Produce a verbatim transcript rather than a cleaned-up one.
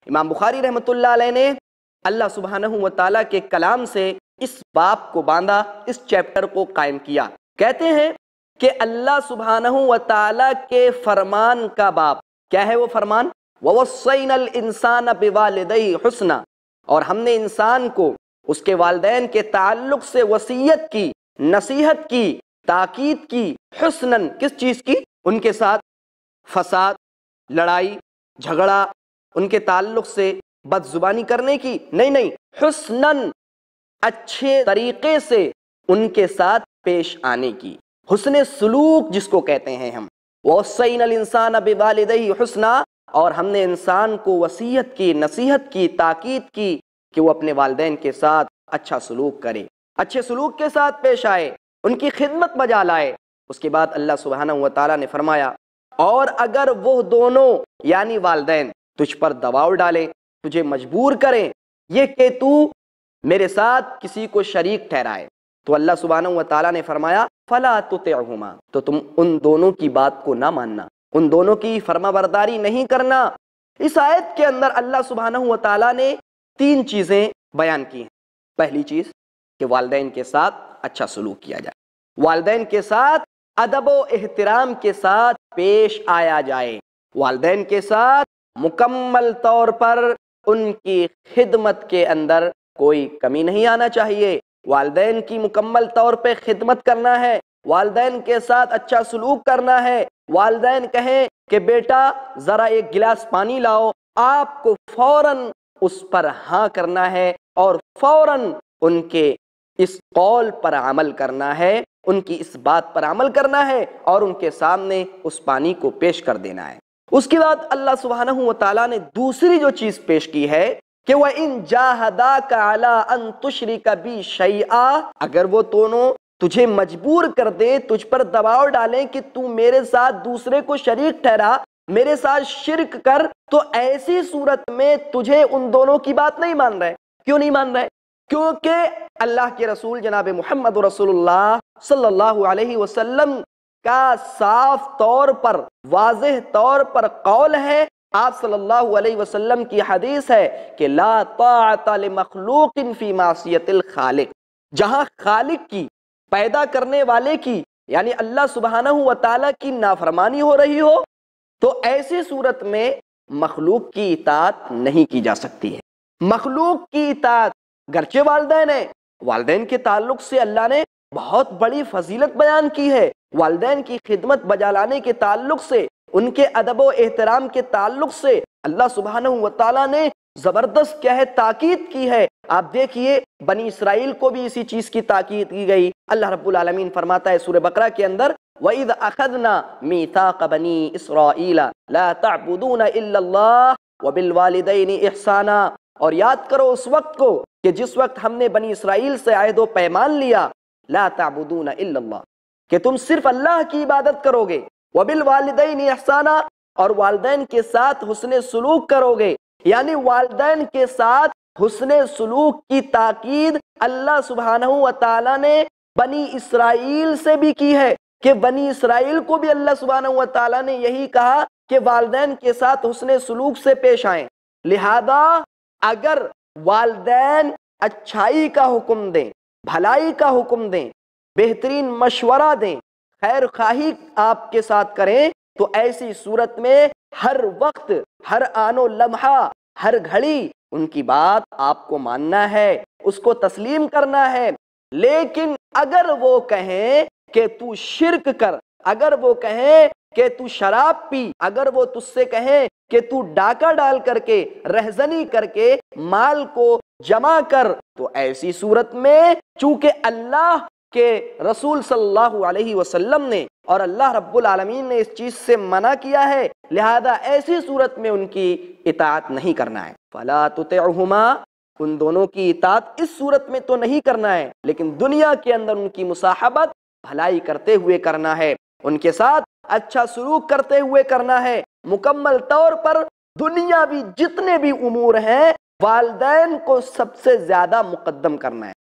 امام بخاری رحمۃ اللہ علیہ نے اللہ سبحانہ و تعالیٰ کے کلام سے اس باب کو باندھا، اس چیپٹر کو قائم کیا۔ کہتے ہیں کہ اللہ سبحانہ و تعالیٰ کے فرمان کا باب کیا ہے؟ وہ فرمان وَوَصَّيْنَا الْإِنسَانَ بِوَالِدَيْهِ حُسْنًا، اور ہم نے انسان کو اس کے والدین کے تعلق سے وصیت کی، نصیحت کی، تاکید کی، حسناً کس چیز کی؟ ان کے ساتھ فساد، لڑائی جھگڑا، ان کے تعلق سے بد زبانی کرنے کی نہیں نہیں حسناً اچھے طریقے سے ان کے ساتھ پیش آنے کی، حسن سلوک جس کو کہتے ہیں ہم۔ وَوَصَّيْنَا الْإِنسَانَ بِوَالِدَيْهِ حُسْنًا، اور ہم نے انسان کو وصیت کی، نصیحت کی، تاکید کی کہ وہ اپنے والدین کے ساتھ اچھا سلوک کرے، اچھے سلوک کے ساتھ پیش آئے، ان کی خدمت بجا لائے۔ اس کے بعد اللہ سبحانہ و تعالیٰ نے فرمایا اور اگر وہ دونوں یعنی والدین تجھ پر دباؤ ڈالیں، تجھے مجبور کریں یہ کہ تو میرے ساتھ کسی کو شریک ٹھہرائے، تو اللہ سبحانہ و تعالیٰ نے فرمایا فَلَا تُطِعْهُمَا، تو تم ان دونوں کی بات کو نہ ماننا، ان دونوں کی فرما برداری نہیں کرنا۔ اس آیت کے اندر اللہ سبحانہ و تعالیٰ نے تین چیزیں بیان کی ہیں۔ پہلی چیز کہ والدین کے ساتھ اچھا سلوک کیا جائے، والدین کے ساتھ ادب و احترام کے ساتھ پیش آیا جائے، والدین کے ساتھ مکمل طور پر ان کی خدمت کے اندر کوئی کمی نہیں آنا چاہیے، والدین کی مکمل طور پہ خدمت کرنا ہے، والدین کے ساتھ اچھا سلوک کرنا ہے۔ والدین کہیں کہ بیٹا ذرا ایک گلاس پانی لاؤ، آپ کو فوراً اس پر ہاں کرنا ہے اور فوراً ان کے اس قول پر عمل کرنا ہے، ان کی اس بات پر عمل کرنا ہے اور ان کے سامنے اس پانی کو پیش کر دینا ہے۔ اس کے بعد اللہ سبحانہ و تعالیٰ نے دوسری جو چیز پیش کی ہے کہ وَإِن جَاهَدَاكَ عَلَىٰ أَن تُشْرِكَ بِي شَيْئًا، اگر وہ دونوں تجھے مجبور کر دیں، تجھ پر دباؤ ڈالیں کہ تو میرے ساتھ دوسرے کو شریک ٹھہرا، میرے ساتھ شرک کر، تو ایسی صورت میں تجھے ان دونوں کی بات نہیں مان رہے۔ کیوں نہیں مان رہے؟ کیونکہ اللہ کے رسول جناب محمد رسول اللہ صلی اللہ علیہ وسلم کا صاف طور پر، واضح طور پر قول ہے، آپ صلی اللہ علیہ وسلم کی حدیث ہے کہ لا طاعت لمخلوق فی معصیت الخالق، جہاں خالق کی، پیدا کرنے والے کی یعنی اللہ سبحانہ و تعالیٰ کی نافرمانی ہو رہی ہو تو ایسی صورت میں مخلوق کی اطاعت نہیں کی جا سکتی ہے۔ مخلوق کی اطاعت گرچہ والدین ہیں، والدین کے تعلق سے اللہ نے بہت بڑی فضیلت بیان کی ہے، والدین کی خدمت بجا لانے کے تعلق سے، ان کے ادب و احترام کے تعلق سے اللہ سبحانہ و تعالیٰ نے زبردست کیا ہے تاکید کی ہے۔ آپ دیکھیے بنی اسرائیل کو بھی اسی چیز کی تاکید کی گئی۔ اللہ رب العالمین فرماتا ہے سورہ بقرہ کے اندر وَإِذْ أَخَذْنَا مِيثَاقَ بَنِي إِسْرَائِيلَ لَا تَعْبُدُونَ إِلَّا اللَّهَ وَبِالْوَالِدَيْنِ إِحْسَانًا، اور یاد کرو اس وقت کو کہ جس وقت ہم نے بنی اسرائیل سے عہد و پیمان لیا لا تعبدون الا اللہ، کہ تم صرف اللہ کی عبادت کرو گے، وبالوالدین احسانا، اور والدین کے ساتھ حسن سلوک کرو گے، یعنی والدین کے ساتھ حسن سلوک کی تاکید اللہ سبحانہ و تعالیٰ نے بنی اسرائیل سے بھی کی ہے، کہ بنی اسرائیل کو بھی اللہ سبحانہ و تعالیٰ نے یہی کہا کہ والدین کے ساتھ حسن سلوک سے پیش آئیں۔ لہذا اگر والدین اچھائی کا حکم دیں، بھلائی کا حکم دیں، بہترین مشورہ دیں، خیر خواہی آپ کے ساتھ کریں، تو ایسی صورت میں ہر وقت، ہر آن و لمحہ، ہر گھڑی ان کی بات آپ کو ماننا ہے، اس کو تسلیم کرنا ہے۔ لیکن اگر وہ کہیں کہ تو شرک کر، اگر وہ کہیں کہ تو شراب پی، اگر وہ تجھ سے کہیں کہ تو ڈاکہ ڈال کر کے، رہزنی کر کے مال کو جمع کر، تو ایسی صورت میں چونکہ اللہ کے رسول صلی اللہ علیہ وسلم نے اور اللہ رب العالمین نے اس چیز سے منع کیا ہے، لہذا ایسی صورت میں ان کی اطاعت نہیں کرنا ہے۔ فَلَا تُطِعْهُمَا، ان دونوں کی اطاعت اس صورت میں تو نہیں کرنا ہے، لیکن دنیا کے اندر ان کی مصاحبت بھلائی کرتے ہوئے کرنا ہے، ان کے ساتھ اچھا سلوک کرتے ہوئے کرنا ہے۔ مکمل طور پر دنیاوی جتنے بھی امور ہیں والدین کو سب سے زیادہ مقدم کرنا ہے۔